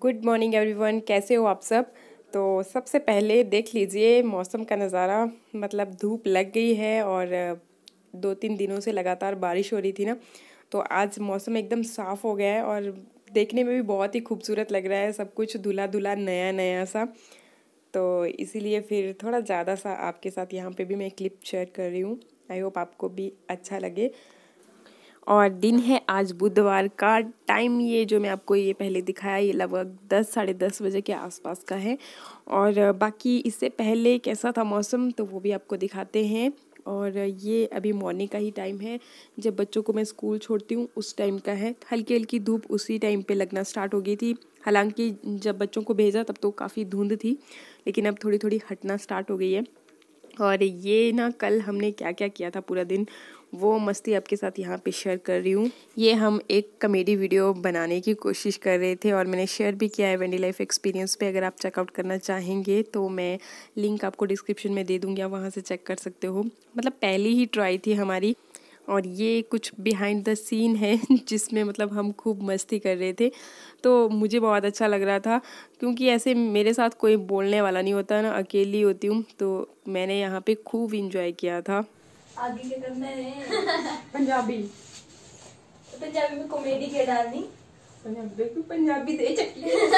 Good morning everyone, कैसे हो आप सब। तो सबसे पहले देख लीजिए मौसम का नज़ारा, मतलब धूप लग गई है और 2-3 दिनों से लगातार बारिश हो रही थी ना, तो आज मौसम एकदम साफ़ हो गया है और देखने में भी बहुत ही खूबसूरत लग रहा है, सब कुछ धुला धुला नया नया सा। तो इसीलिए फिर थोड़ा ज़्यादा सा आपके साथ यहाँ पे भी मैं क्लिप शेयर कर रही हूँ। आई होप आपको भी अच्छा लगे। और दिन है आज बुधवार का। टाइम ये जो मैं आपको ये पहले दिखाया ये लगभग 10-10:30 बजे के आसपास का है। और बाकी इससे पहले कैसा था मौसम तो वो भी आपको दिखाते हैं। और ये अभी मॉर्निंग का ही टाइम है, जब बच्चों को मैं स्कूल छोड़ती हूँ उस टाइम का है। हल्की हल्की धूप उसी टाइम पे लगना स्टार्ट हो गई थी। हालांकि जब बच्चों को भेजा तब तो काफ़ी धुंध थी, लेकिन अब थोड़ी थोड़ी हटना स्टार्ट हो गई है। और ये ना कल हमने क्या क्या किया था पूरा दिन, वो मस्ती आपके साथ यहाँ पे शेयर कर रही हूँ। ये हम एक कॉमेडी वीडियो बनाने की कोशिश कर रहे थे और मैंने शेयर भी किया है वेंडी लाइफ एक्सपीरियंस पे। अगर आप चेकआउट करना चाहेंगे तो मैं लिंक आपको डिस्क्रिप्शन में दे दूँगी, आप वहाँ से चेक कर सकते हो। मतलब पहली ही ट्राई थी हमारी। और ये कुछ बिहाइंड द सीन है जिसमें मतलब हम खूब मस्ती कर रहे थे। तो मुझे बहुत अच्छा लग रहा था, क्योंकि ऐसे मेरे साथ कोई बोलने वाला नहीं होता ना, अकेली होती हूँ, तो मैंने यहाँ पे खूब इंजॉय किया था। आगे क्या करना है? पंजाबी पंजाबी में कॉमेडी क्या डालनी? पंजाबी दे चक्की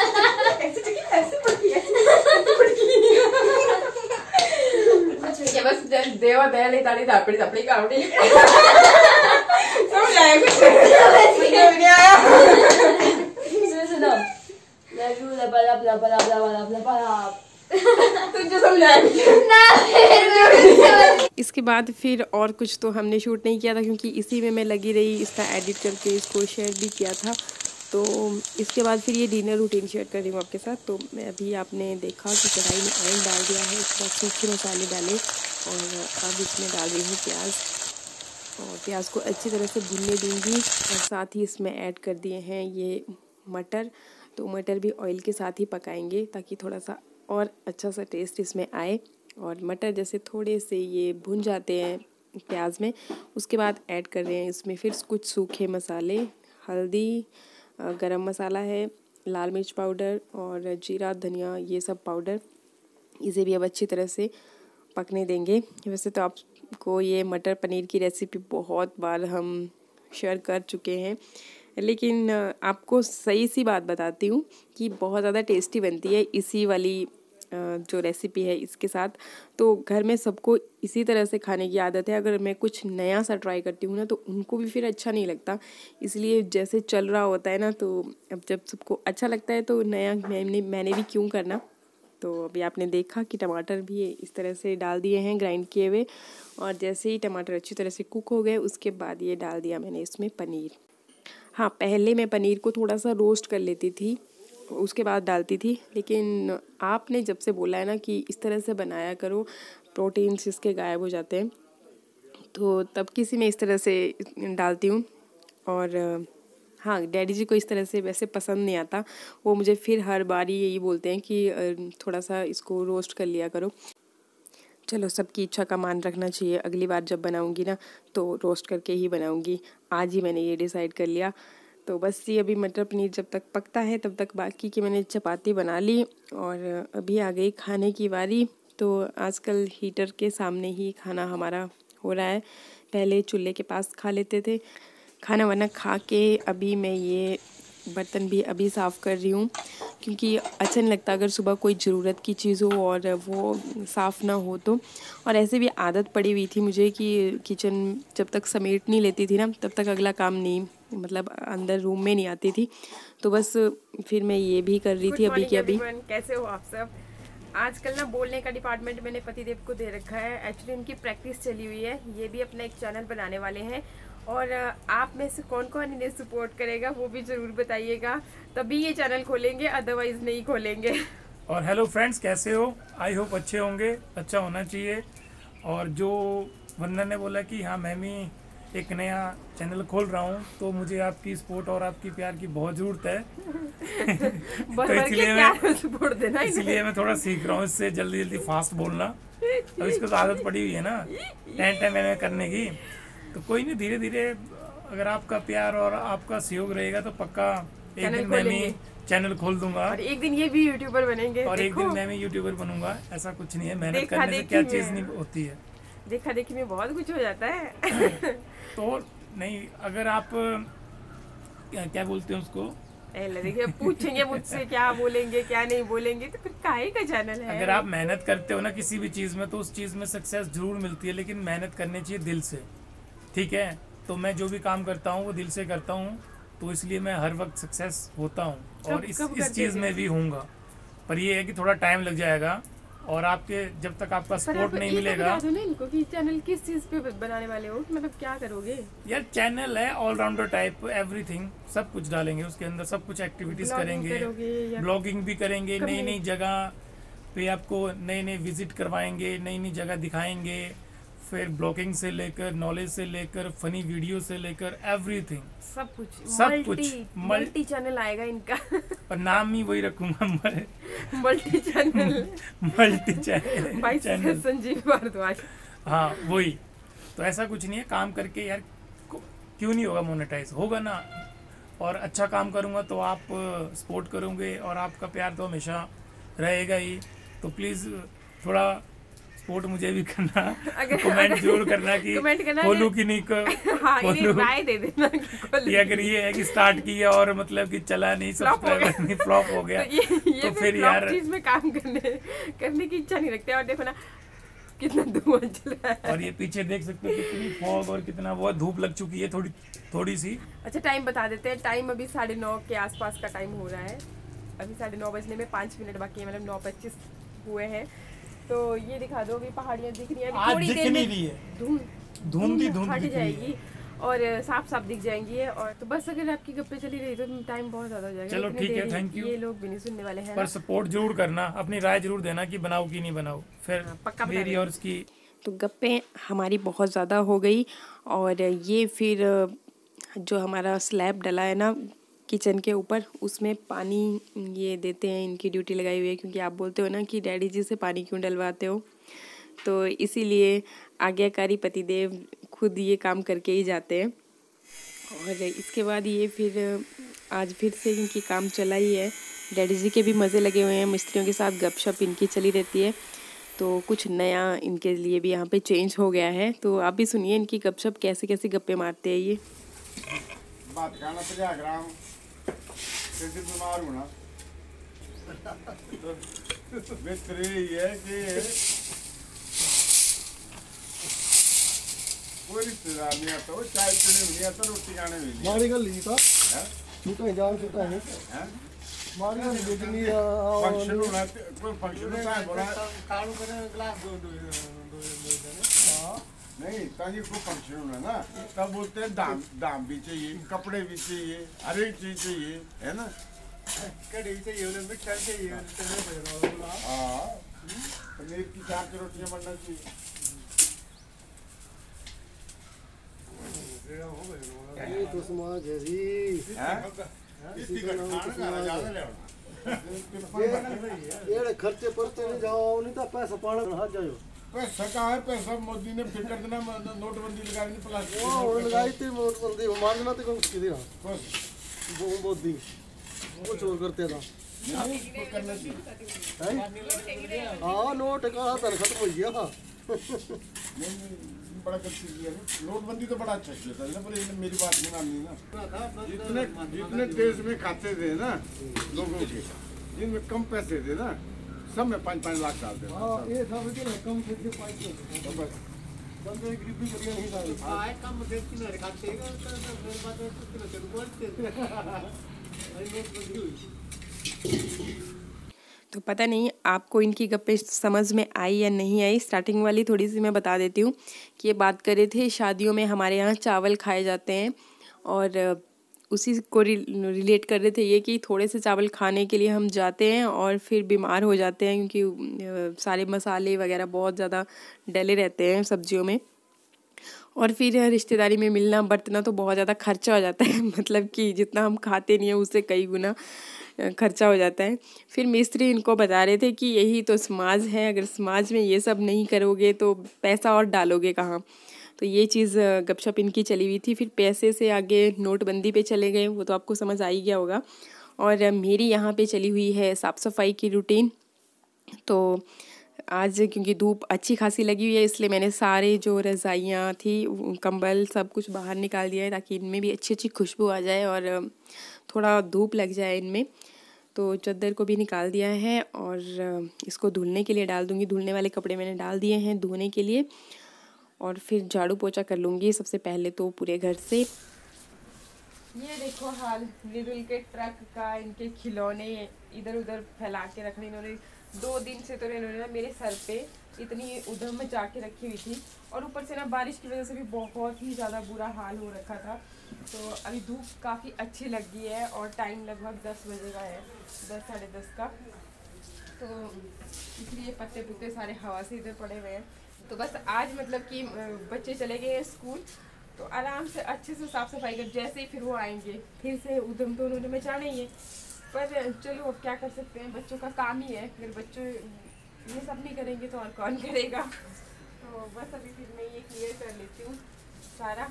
बस देवा दयाली ताली धापड़ी धापड़ी कावड़ी समझ आया कुछ नहीं आया। सुनो लड्डू लबा लब लबा लब लबा लब लबा तुझे समझाया इसके बाद फिर और कुछ तो हमने शूट नहीं किया था, क्योंकि इसी में मैं लगी रही, इसका एडिट करके इसको शेयर भी किया था। तो इसके बाद फिर ये डिनर रूटीन शेयर कर रही हूँ आपके साथ। तो मैं अभी आपने देखा कि कढ़ाई में ऑयल डाल दिया है, इसके बाद सूखे मसाले डाले और अब इसमें डाल रही हूँ प्याज। और प्याज को अच्छी तरह से भूनने दूँगी और साथ ही इसमें ऐड कर दिए हैं ये मटर। तो मटर भी ऑयल के साथ ही पकाएंगे ताकि थोड़ा सा और अच्छा सा टेस्ट इसमें आए। और मटर जैसे थोड़े से ये भुन जाते हैं प्याज में, उसके बाद ऐड कर रहे हैं इसमें फिर कुछ सूखे मसाले, हल्दी, गरम मसाला है, लाल मिर्च पाउडर और जीरा धनिया ये सब पाउडर। इसे भी अब अच्छी तरह से पकने देंगे। वैसे तो आपको ये मटर पनीर की रेसिपी बहुत बार हम शेयर कर चुके हैं, लेकिन आपको सही सी बात बताती हूँ कि बहुत ज़्यादा टेस्टी बनती है इसी वाली जो रेसिपी है इसके साथ। तो घर में सबको इसी तरह से खाने की आदत है। अगर मैं कुछ नया सा ट्राई करती हूँ ना तो उनको भी फिर अच्छा नहीं लगता, इसलिए जैसे चल रहा होता है ना, तो अब जब सबको अच्छा लगता है तो नया मैंने भी क्यों करना। तो अभी आपने देखा कि टमाटर भी इस तरह से डाल दिए हैं ग्राइंड किए हुए, और जैसे ही टमाटर अच्छी तरह से कुक हो गए उसके बाद ये डाल दिया मैंने इसमें पनीर। हाँ, पहले मैं पनीर को थोड़ा सा रोस्ट कर लेती थी, उसके बाद डालती थी, लेकिन आपने जब से बोला है ना कि इस तरह से बनाया करो, प्रोटीन्स इसके गायब हो जाते हैं, तो तब किसी में इस तरह से डालती हूँ। और हाँ, डैडी जी को इस तरह से वैसे पसंद नहीं आता, वो मुझे फिर हर बार ही यही बोलते हैं कि थोड़ा सा इसको रोस्ट कर लिया करो। चलो, सबकी इच्छा का मान रखना चाहिए, अगली बार जब बनाऊंगी ना तो रोस्ट करके ही बनाऊंगी। आज ही मैंने ये डिसाइड कर लिया। तो बस ये अभी मटर पनीर जब तक पकता है तब तक बाकी की मैंने चपाती बना ली और अभी आ गई खाने की बारी। तो आजकल हीटर के सामने ही खाना हमारा हो रहा है, पहले चूल्हे के पास खा लेते थे। खाना वाना खा के अभी मैं ये बर्तन भी अभी साफ़ कर रही हूँ, क्योंकि अच्छा नहीं लगता अगर सुबह कोई ज़रूरत की चीज़ हो और वो साफ़ ना हो तो। और ऐसे भी आदत पड़ी हुई थी मुझे कि किचन जब तक समेट नहीं लेती थी ना तब तक अगला काम नहीं, मतलब अंदर रूम में नहीं आती थी। तो बस फिर मैं ये भी कर रही थी अभी कि अभी। कैसे हो आप सब। आजकल ना बोलने का डिपार्टमेंट मैंने पतिदेव को दे रखा है, एक्चुअली उनकी प्रैक्टिस चली हुई है, ये भी अपना एक चैनल बनाने वाले हैं। और आप में से कौन कौन इन्हें सपोर्ट करेगा वो भी ज़रूर बताइएगा, तभी ये चैनल खोलेंगे, अदरवाइज़ नहीं खोलेंगे। और हेलो फ्रेंड्स, कैसे हो? आई होप अच्छे होंगे, अच्छा होना चाहिए। और जो वंदना ने बोला कि हाँ मैं भी एक नया चैनल खोल रहा हूँ, तो मुझे आपकी सपोर्ट और आपकी प्यार की बहुत ज़रूरत है। तो इसलिए मैं थोड़ा सीख रहा हूँ इससे जल्दी जल्दी फास्ट बोलना। अब इसको तो आदत पड़ी हुई है ना टाइम करने की, तो कोई नहीं, धीरे धीरे अगर आपका प्यार और आपका सहयोग रहेगा तो पक्का एक दिन मैं भी चैनल खोल दूंगा और एक दिन ये भी यूट्यूबर बनेंगे। और एक देखो, दिन मैं भी यूट्यूबर बनूंगा। ऐसा कुछ नहीं है, मेहनत देखा करने से देखी क्या में। चीज़ नहीं होती है। देखा देखी में बहुत कुछ हो जाता है। तो नहीं, अगर आप क्या बोलते हैं उसको, देखिए पूछेंगे मुझसे क्या बोलेंगे क्या नहीं बोलेंगे, तो फिर काहे का चैनल है। अगर आप मेहनत करते हो ना किसी भी चीज़ में, तो उस चीज़ में सक्सेस जरूर मिलती है, लेकिन मेहनत करनी चाहिए दिल से, ठीक है। तो मैं जो भी काम करता हूँ वो दिल से करता हूँ, तो इसलिए मैं हर वक्त सक्सेस होता हूँ और इस चीज़ में भी होऊंगा। पर ये है कि थोड़ा टाइम लग जाएगा, और आपके जब तक आपका सपोर्ट नहीं मिलेगा। बता दो ना इनको कि चैनल किस चीज़ पे बनाने वाले हो, मतलब क्या करोगे। यार चैनल है ऑलराउंडर टाइप, एवरीथिंग, सब कुछ डालेंगे उसके अंदर, सब कुछ एक्टिविटीज़ करेंगे, ब्लॉगिंग भी करेंगे, नई नई जगह पे आपको नए नए विजिट करवाएंगे, नई नई जगह दिखाएंगे, फिर ब्लॉगिंग से लेकर, नॉलेज से लेकर, फनी वीडियो से लेकर, एवरीथिंग, सब कुछ मल्टी चैनल आएगा इनका। और नाम ही वही रखूंगा, multi channel, multi channel Sanjeev Bharadwaj. हाँ वही। तो ऐसा कुछ नहीं है, काम करके यार क्यों नहीं होगा मोनेटाइज, होगा ना। और अच्छा काम करूँगा तो आप सपोर्ट करोगे, और आपका प्यार तो हमेशा रहेगा ही। तो प्लीज़ थोड़ा सपोर्ट मुझे भी करना, कमेंट जरूर करना कि खोलूं कि नहीं हाँ, राय दे देना कि अगर ये है कि स्टार्ट किया और मतलब कि चला नहीं, सब्सक्राइबर नहीं, फ्लॉप हो गया, तो फिर यार चीज में काम करने की इच्छा नहीं रखते। और देखो ना कितना धुआं चल रहा है, और ये पीछे देख सकते हो कितनी फॉग और कितना वो धूप लग चुकी है थोड़ी सी। अच्छा टाइम बता देते हैं, टाइम अभी 9:30 के आसपास का टाइम हो रहा है। अभी 9:30 बजने में 5 मिनट बाकी है, मतलब 9:25 हुए हैं। तो ये दिखा दो, अभी पहाड़ियाँ दिख रही हैं, थोड़ी देर में धुंध हट जाएगी और साफ साफ दिख जाएंगी। और तो बस अगर आपकी गप्पे चली रही तो टाइम बहुत ज्यादा हो जाएगा। चलो ठीक है, थैंक यू। ये लोग भी नहीं सुनने वाले हैं, पर सपोर्ट जरूर करना, अपनी राय जरूर देना कि बनाओ कि नहीं बनाओ, फिर पक्का मेरी और इसकी। तो गप्पे हमारी बहुत ज़्यादा हो गई, और ये फिर जो हमारा स्लैब डला है ना किचन के ऊपर, उसमें पानी ये देते हैं, इनकी ड्यूटी लगाई हुई है। क्योंकि आप बोलते हो ना कि डैडी जी से पानी क्यों डलवाते हो, तो इसीलिए आज्ञाकारी पतिदेव खुद ये काम करके ही जाते हैं। और इसके बाद ये फिर आज फिर से इनकी काम चला ही है। डैडी जी के भी मज़े लगे हुए हैं, मिस्त्रियों के साथ गपशप इनकी चली रहती है। तो कुछ नया इनके लिए भी यहाँ पे चेंज हो गया है। तो आप भी सुनिए इनकी गपशप, कैसे कैसे गप्पे मारते हैं ये। बात खाना 50 ग्राम कैसे बीमार होना तो बेहतर यही है कि कोई रिश्तेदार नहीं आता, वो चाय पीने भी नहीं आता, रोटी खाने भी नहीं। मारी गल था तू कहीं जान चुका है, मारी गल जितनी फंक्शन होना, कोई फंक्शन होता है बोला कालू करे ग्लास दो नहीं, ताकि कोई फंक्शन होना ना, तब बोलते हैं दाम भी चाहिए, कपड़े भी चाहिए, हर एक चीज चाहिए, है ना। कड़ी चाहिए, मिठाई चाहिए। हाँ, पनीर की 4 रोटियां बनना चाहिए। ये तो समाज है जी, ये खर्चे पड़ते नहीं जाओ, नहीं तो पैसा पाना हाथ जाओ। पैसा कहाँ है, पैसा मोदी ने फिर कर देना, नोटबंदी लगा दी, प्लास्टिक वो लगाई थी नोटबंदी, मार देना तो किसी दिन वो मोदी वो चोर करते था करना चाहिए। हाँ नोट का हाथ खत्म हो गया। बड़ा अच्छी चीज है, नोटबंदी तो बड़ा अच्छा किया था ना, पर मेरी बात नहीं माननी ना। जितने देश में खाते थे ना लोगों के, जिनमें कम पैसे थे ना, सब में 5-5 लाख डालते थे। ये था कम से 5 लाख बंदे गरीबी करिए नहीं था। कम तो पता नहीं आपको इनकी गप्पे समझ में आई या नहीं आई। स्टार्टिंग वाली थोड़ी सी मैं बता देती हूँ कि ये बात कर रहे थे शादियों में हमारे यहाँ चावल खाए जाते हैं, और उसी को रिलेट कर रहे थे ये कि थोड़े से चावल खाने के लिए हम जाते हैं और फिर बीमार हो जाते हैं, क्योंकि सारे मसाले वगैरह बहुत ज़्यादा डले रहते हैं सब्जियों में। और फिर रिश्तेदारी में मिलना बरतना तो बहुत ज़्यादा खर्चा हो जाता है, मतलब कि जितना हम खाते नहीं हैं उससे कई गुना खर्चा हो जाता है। फिर मिस्त्री इनको बता रहे थे कि यही तो समाज है, अगर समाज में ये सब नहीं करोगे तो पैसा और डालोगे कहाँ। तो ये चीज़ गपशप इनकी चली हुई थी। फिर पैसे से आगे नोटबंदी पे चले गए, वो तो आपको समझ आ ही गया होगा। और मेरी यहाँ पे चली हुई है साफ़ सफाई की रूटीन। तो आज क्योंकि धूप अच्छी खासी लगी हुई है इसलिए मैंने सारे जो रज़ाइयाँ थी, कंबल सब कुछ बाहर निकाल दिया है ताकि इनमें भी अच्छी अच्छी खुशबू आ जाए और थोड़ा धूप लग जाए इनमें। तो चादर को भी निकाल दिया है और इसको धुलने के लिए डाल दूँगी। धुलने वाले कपड़े मैंने डाल दिए हैं धोने के लिए और फिर झाड़ू पोछा कर लूँगी सबसे पहले तो पूरे घर से। ये देखो हाल लिटिल के ट्रक का, इनके खिलौने इधर उधर फैला के रखने इन्होंने 2 दिन से। तो इन्होंने ना मेरे सर पे इतनी उधम मचा के रखी हुई थी और ऊपर से ना बारिश की वजह से भी बहुत ही ज़्यादा बुरा हाल हो रखा था। तो अभी धूप काफ़ी अच्छी लग गई है और टाइम लगभग 10 बजे का है, 10 साढ़े 10 का। तो इसलिए पत्ते पुत्ते सारे हवा से इधर पड़े हुए हैं। तो बस आज मतलब कि बच्चे चले गए हैं स्कूल तो आराम से अच्छे से साफ़ सफाई कर, जैसे ही फिर वो आएंगे फिर से उधम तो उन्होंने मचाना ही है। पर चलो अब क्या कर सकते हैं, बच्चों का काम ही है। अगर बच्चों ये सब नहीं करेंगे तो और कौन करेगा। तो बस अभी फिर मैं ये क्लियर कर लेती हूँ सारा।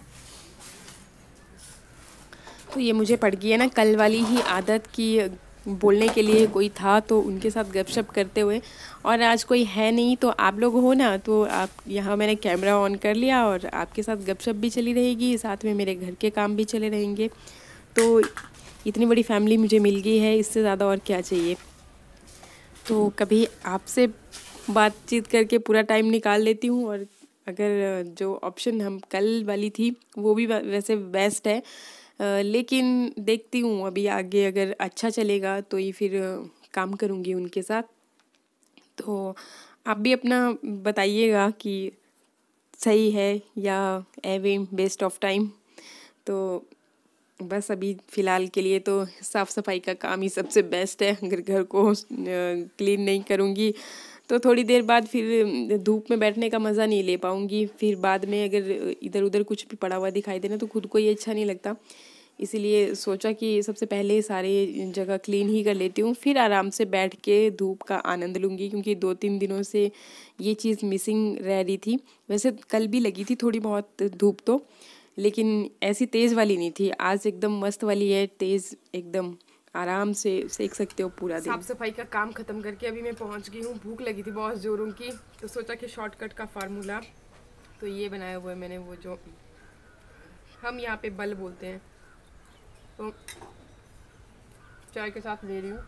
तो ये मुझे पड़ गई है ना कल वाली ही आदत की बोलने के लिए कोई था तो उनके साथ गपशप करते हुए, और आज कोई है नहीं तो आप लोग हो ना, तो आप यहाँ मैंने कैमरा ऑन कर लिया और आपके साथ गपशप भी चली रहेगी, साथ में मेरे घर के काम भी चले रहेंगे। तो इतनी बड़ी फैमिली मुझे मिल गई है, इससे ज़्यादा और क्या चाहिए। तो कभी आपसे बातचीत करके पूरा टाइम निकाल लेती हूँ, और अगर जो ऑप्शन हम कल वाली थी वो भी वैसे बेस्ट है, लेकिन देखती हूँ अभी आगे अगर अच्छा चलेगा तो ये फिर काम करूँगी उनके साथ। तो आप भी अपना बताइएगा कि सही है या एवे वेस्ट ऑफ टाइम। तो बस अभी फ़िलहाल के लिए तो साफ़ सफाई का काम ही सबसे बेस्ट है। अगर घर को क्लीन नहीं करूँगी तो थोड़ी देर बाद फिर धूप में बैठने का मज़ा नहीं ले पाऊँगी। फिर बाद में अगर इधर उधर कुछ भी पड़ा हुआ दिखाई देना तो खुद को ये अच्छा नहीं लगता। इसीलिए सोचा कि सबसे पहले सारे जगह क्लीन ही कर लेती हूँ, फिर आराम से बैठ के धूप का आनंद लूँगी, क्योंकि 2-3 दिनों से ये चीज़ मिसिंग रह रही थी। वैसे कल भी लगी थी थोड़ी बहुत धूप तो, लेकिन ऐसी तेज़ वाली नहीं थी। आज एकदम मस्त वाली है, तेज़ एकदम, आराम से सेक सकते हो पूरा दिन। साफ़ सफाई का काम ख़त्म करके अभी मैं पहुंच गई हूँ। भूख लगी थी बहुत ज़ोरों की, तो सोचा कि शॉर्टकट का फार्मूला तो ये बनाया हुआ है मैंने, वो जो हम यहाँ पे बल बोलते हैं। तो चाय के साथ ले रही हूँ,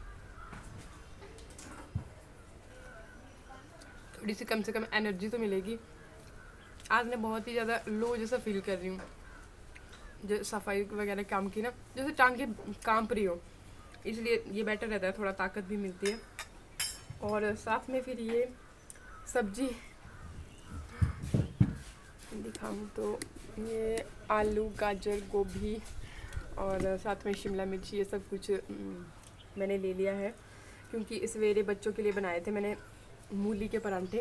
थोड़ी सी कम से कम एनर्जी तो मिलेगी। आज मैं बहुत ही ज़्यादा लो जैसा फील कर रही हूँ, जो सफाई वगैरह काम की ना, जैसे टांगे कांप रही हो, इसलिए ये बेटर रहता है, थोड़ा ताकत भी मिलती है। और साथ में फिर ये सब्जी दिखाऊँ तो ये आलू, गाजर, गोभी और साथ में शिमला मिर्च, ये सब कुछ मैंने ले लिया है, क्योंकि सवेरे बच्चों के लिए बनाए थे मैंने मूली के परांठे,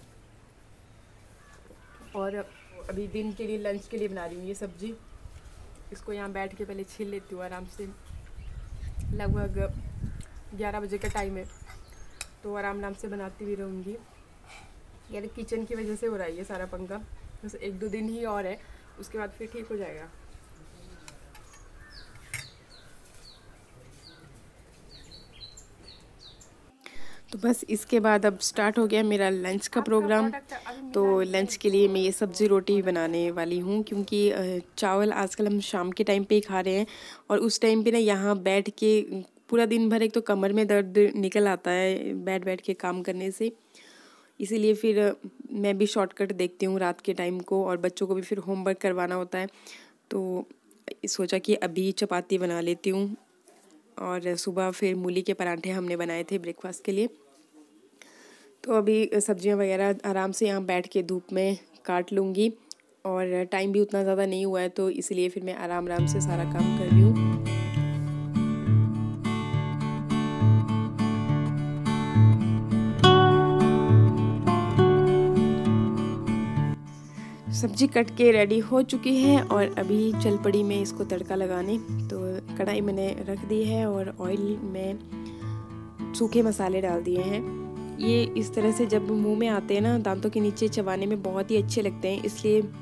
और अभी दिन के लिए लंच के लिए बना रही हूँ ये सब्ज़ी। इसको यहाँ बैठ के पहले छील लेती हूँ आराम से। लगभग 11 बजे का टाइम है, तो आराम से बनाती भी रहूँगी। यार किचन की वजह से हो रहा है ये सारा पंगा, बस 1-2 दिन ही और है, उसके बाद फिर ठीक हो जाएगा। तो बस इसके बाद अब स्टार्ट हो गया मेरा लंच का प्रोग्राम। तो लंच के लिए मैं ये सब्ज़ी रोटी बनाने वाली हूँ, क्योंकि चावल आजकल हम शाम के टाइम पे ही खा रहे हैं, और उस टाइम पे ना यहाँ बैठ के पूरा दिन भर एक तो कमर में दर्द निकल आता है बैठ बैठ के काम करने से। इसीलिए फिर मैं भी शॉर्टकट देखती हूँ रात के टाइम को, और बच्चों को भी फिर होमवर्क करवाना होता है, तो सोचा कि अभी चपाती बना लेती हूँ। और सुबह फिर मूली के परांठे हमने बनाए थे ब्रेकफास्ट के लिए। तो अभी सब्जियां वगैरह आराम से यहाँ बैठ के धूप में काट लूँगी, और टाइम भी उतना ज़्यादा नहीं हुआ है, तो इसलिए फिर मैं आराम से सारा काम कर रही हूँ। सब्जी कट के रेडी हो चुकी है, और अभी चल पड़ी मैं इसको तड़का लगाने। तो कढ़ाई मैंने रख दी है और ऑयल में सूखे मसाले डाल दिए हैं। ये इस तरह से जब मुंह में आते हैं ना, दांतों के नीचे चबाने में बहुत ही अच्छे लगते हैं, इसलिए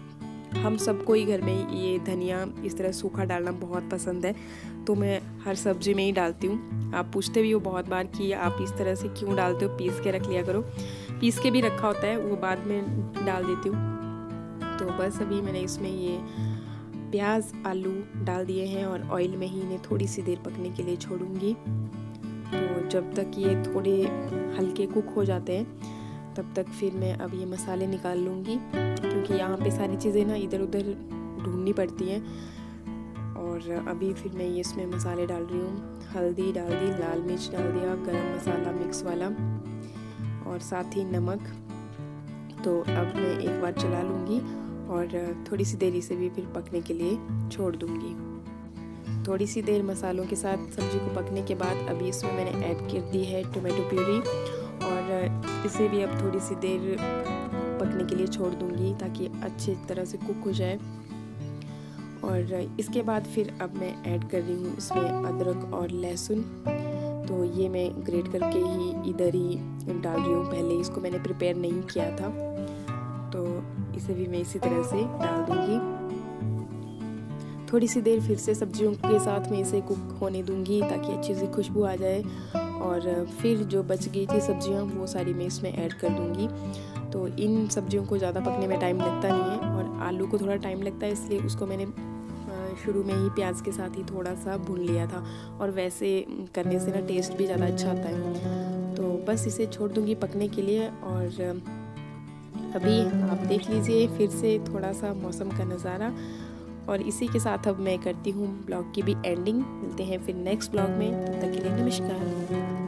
हम सबको ही घर में ये धनिया इस तरह सूखा डालना बहुत पसंद है, तो मैं हर सब्ज़ी में ही डालती हूँ। आप पूछते भी हो बहुत बार कि आप इस तरह से क्यों डालते हो, पीस के रख लिया करो। पीस के भी रखा होता है, वो बाद में डाल देती हूँ। तो बस अभी मैंने इसमें ये प्याज आलू डाल दिए हैं और ऑयल में ही इन्हें थोड़ी सी देर पकने के लिए छोड़ूंगी। तो जब तक ये थोड़े हल्के कुक हो जाते हैं तब तक फिर मैं अब ये मसाले निकाल लूँगी, क्योंकि यहाँ पे सारी चीज़ें ना इधर उधर ढूंढनी पड़ती हैं। और अभी फिर मैं ये इसमें मसाले डाल रही हूँ। हल्दी डाल दी, लाल मिर्च डाल दिया, गरम मसाला मिक्स वाला और साथ ही नमक। तो अब मैं एक बार चला लूँगी और थोड़ी सी देर इसे भी फिर पकने के लिए छोड़ दूँगी। थोड़ी सी देर मसालों के साथ सब्ज़ी को पकने के बाद अभी इसमें मैंने ऐड कर दी है टोमेटो प्यूरी और इसे भी अब थोड़ी सी देर पकने के लिए छोड़ दूँगी ताकि अच्छी तरह से कुक हो जाए। और इसके बाद फिर अब मैं ऐड कर रही हूँ इसमें अदरक और लहसुन। तो ये मैं ग्रेट करके ही इधर ही डाल रही हूँ, पहले इसको मैंने प्रिपेयर नहीं किया था। तो इसे भी मैं इसी तरह से डाल दूँगी। थोड़ी सी देर फिर से सब्जियों के साथ में इसे कुक होने दूँगी ताकि अच्छी सी खुशबू आ जाए। और फिर जो बच गई थी सब्जियां वो सारी मैं इसमें ऐड कर दूँगी। तो इन सब्जियों को ज़्यादा पकने में टाइम लगता नहीं है और आलू को थोड़ा टाइम लगता है, इसलिए उसको मैंने शुरू में ही प्याज के साथ ही थोड़ा सा भून लिया था। और वैसे करने से ना टेस्ट भी ज़्यादा अच्छा आता है। तो बस इसे छोड़ दूँगी पकने के लिए। और अभी आप देख लीजिए फिर से थोड़ा सा मौसम का नज़ारा। और इसी के साथ अब मैं करती हूँ ब्लॉग की भी एंडिंग। मिलते हैं फिर नेक्स्ट ब्लॉग में, तब तक के लिए नमस्कार।